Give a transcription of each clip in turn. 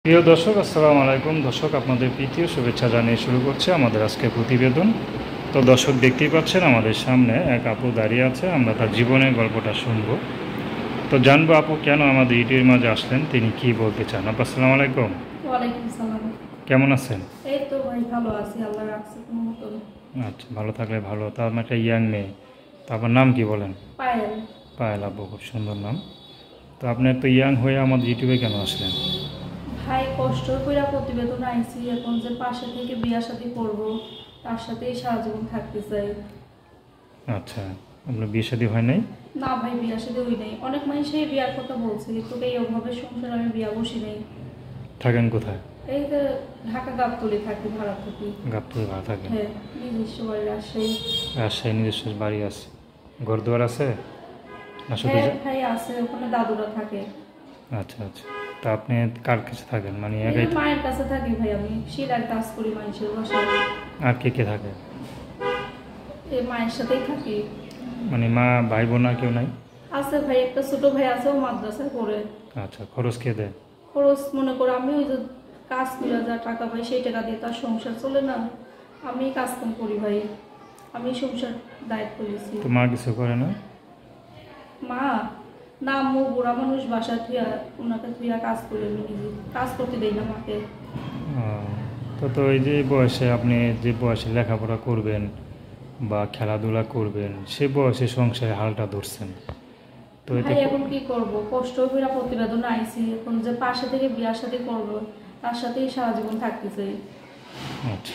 প্রিয় দর্শক, আসসালামু আলাইকুম। দর্শক, আপনাদের প্রীতীয় শুভেচ্ছা জানিয়ে শুরু করছে আমাদের আজকে প্রতিবেদন। তো দর্শক, দেখতেই পাচ্ছেন আমাদের সামনে এক আপু দাঁড়িয়ে আছে। আমরা তার জীবনের গল্পটা শুনবো। তো জানবো আপু কেন আমাদের ইউটিউবের মাঝে আসলেন, তিনি কি বলতে চান। আপু আসসালামু আলাইকুম। ওয়ালাইকুম সালাম। কেমন আছেন? এই তো ভাই ভালো আছি, আল্লাহ রাখছে কোনো মতন। আচ্ছা, ভালো থাকলে ভালো। তা আমার একটা ইয়াং মেয়ে, তো আপনার নাম কি বলেন? পায়েল। পায়েল আপু, খুব সুন্দর নাম। তো আপনি তো ইয়াং হয়ে আমাদের ইউটিউবে কেন আসলেন? ভাই কষ্ট কইরা প্রতিবেদন আইছি, এখন যে পাশে থেকে বিয়া শাদী করবো, তার সাথেই সারা জীবন থাকতে চাই। আচ্ছা, আপনার বিয়ে শাদী হয় নাই? না ভাই, বিয়া শাদী হই নাই। অনেক মানুষই বিয়ার কথা বলছে, কিন্তু এইভাবে সংসার আমি বিয়া বসি নাই। থাকেন কোথায়? এই যে ঢাকা গাবতলী থাকি, ভাড়া থাকি। গাবতলী ভাড়া থাকেন? হ্যাঁ, নিজস্ব বাড়ি রাজশাহী। রাজশাহী নিজস্ব বাড়ি আছে? ঘরদুয়ার আছে না শুধু? হ্যাঁ ভাই আছে, ওখানে দাদুরা থাকে। আচ্ছা আচ্ছা। তা আপনি কার কাছে থাকেন, মানে এই একাই? মায়ের কাছে থাকি ভাই, আমি শিলার কাজ করি মানুষের বাসায়। আর কে কে থাকে? এই মায়ের সাথেই থাকি। মানে মা, ভাই বোন আর কেউ নাই? আছে ভাই, একটা ছোট ভাই আছে, ও মাদ্রাসায় পড়ে। আচ্ছা, খরচ কে দেয়? খরচ মনে করো আমি ওই যে কাজ করে যা টাকা পাই সেই টাকা দিয়ে তার সংসার চলে না। আমি কাজ কাম করি ভাই, আমি সংসার দায়িত্ব নিয়েছি। তো মা কিছু করে না? মা না, আম্মু বুড়া মানুষ, বাসা থুয়া ওনাকে থুয়া কাজ করে, আমি নিজে কাজ করতে দেই না মাকে। ও, তো এই যে বয়সে আপনি যে বয়সে লেখাপড়া করবেন বা খেলাধুলা করবেন, সে বয়সে সংসারে হালটা ধরছেন, তো এতে ভাই এখন কি করব, কষ্ট করে প্রতিবেদন আইছি, এখন যে পাশে থেকে বিয়ার সাথে করবো, তার সাথেই সারা জীবন থাকতে চাই। আচ্ছা,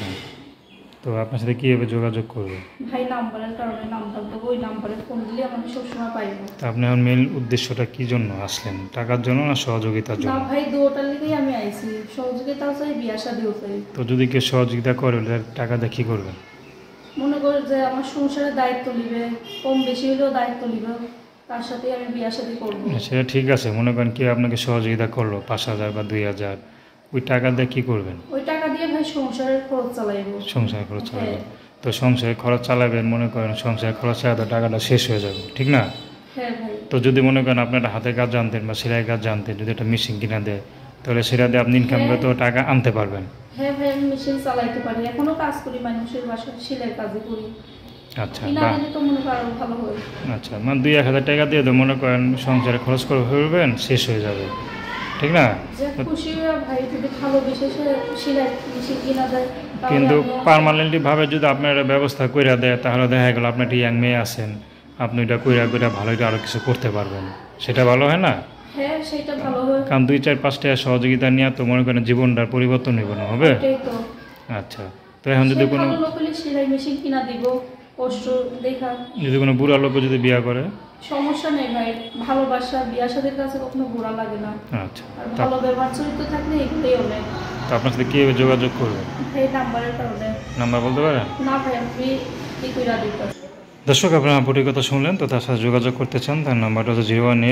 তো আপনার সাথে কীভাবে যোগাযোগ করবে? ভাই নাম্বারের কারণে, নাম্বার দেবো, ওই নাম্বারে ফোন দিলে আমি সবসময় পাইব। তা আপনি আমার মেন উদ্দেশ্যটা কী জন্য আসলেন? টাকার জন্য না সহযোগিতার না জন্য? ভাই, দুটার লিগেই আমি আইছি, সহযোগিতাও চাই, বিয়া শাদিও চাই। তো যদি কেউ সহযোগিতা করে টাকা দিয়ে কী করবেন? মনে করে যে আমার সংসারের দায়িত্ব নিবে, কম বেশি হলেও দায়িত্ব নিবে, তার সাথেই আমি বিয়া শাদি করবো। সেটা ঠিক আছে, মনে করেন কেউ আপনাকে সহযোগিতা করলো 5,000 বা 2,000, ওই টাকা দিয়ে কী করবেন? ওই টাকা দিয়ে ভাই সংসারের খরচ চালাইব। সংসার খরচ হ্যাঁ। চালাবেন? তো সংসারে খরচ চালাবেন, মনে করেন সংসার খরচ চালাতে টাকাটা শেষ হয়ে যাবে, ঠিক না? হ্যাঁ ভাই। তো যদি মনে করেন আপনি একটা হাতের কাজ জানতেন বা সেলাই কাজ জানতেন, যদি একটা মেশিন কিনা দেয়, তাহলে সেটা দিয়ে আপনি ইনকাম করে তো টাকা আনতে পারবেন। হ্যাঁ ভাই, আমি মেশিন চালাইতে পারি, এখনো কাজ করি, মানুষের বাসায় সেলাই কাজই করি। আচ্ছা, কিনা বাহ। দিলে তো মনে করো আরো ভালো হয়। আচ্ছা, মানে 2-1 হাজার টাকা দিয়ে তো মনে করেন সংসারে খরচ করে ফেলবেন, শেষ হয়ে যাবে, ঠিক না? যে খুশি হয়ে ভাই যদি ভালো বিশেষে সেলাই মেশিন কিনা দেয়, তাহলে কিন্তু আমিও। পার্মানেন্টলি ভাবে যদি আপনার একটা ব্যবস্থা করে দেয়, তাহলে দেখা গেল আপনি একটা ইয়াং মেয়ে আছেন, আপনি এটা কইরা ভালো এটা আরও কিছু করতে পারবেন, সেটা ভালো হয় না? হ্যাঁ সেটা ভালো হয়। কারণ 2-4-5 টাকা সহযোগিতা নিয়ে তো মনে করেন জীবনটার পরিবর্তন হইব না, হবে? এটাই তো। আচ্ছা, তো এখন যদি সে কোনো ভালো লোক হলে সেলাই মেশিন কিনা দিব, কষ্ট দেখা। বুড়া লোক যদি বিয়ে করে? সমস্যা নেই ভাই, ভালোবাসা বিয়া শাদীর কাছে কখনো বুড়া লাগে না। আচ্ছা, আর ভালো ব্যবহার চরিত্র থাকলে এগুলোই অনেক। তো আপনার সাথে কীভাবে যোগাযোগ করবে? এই নাম্বারের কারণে। নাম্বার বলতে পারেন? না ভাই, আমি কি কইরা দিতে। দর্শক, আপনার আপুটির কথা শুনলেন, তো তার সাথে যোগাযোগ করতে চান, তার নাম্বারটা হচ্ছে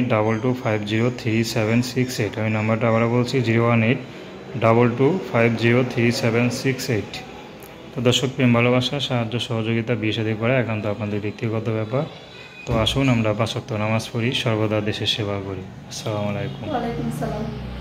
01822503768। আমি নাম্বারটা আবার বলছি, 01822503768। তো দর্শক, প্রেম ভালোবাসা, সাহায্য সহযোগিতা, বিয়ে শাদী করা একান্ত আপনাদের ব্যক্তিগত ব্যাপার। তো আসুন আমরা 5 ওয়াক্ত নামাজ পড়ি, সর্বদা দেশের সেবা করি। আসসালামু আলাইকুম। ওয়ালাইকুম সালাম।